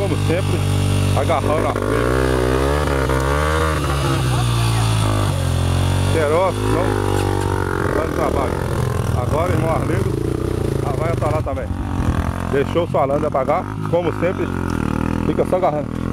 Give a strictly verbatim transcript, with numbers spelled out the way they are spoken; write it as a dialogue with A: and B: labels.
A: como sempre, agarrando a feira. Queiroz, não, dando trabalho. Agora, irmão Arlindo, a vaia tá lá também. Deixou o salão de apagar, como sempre, fica só agarrando.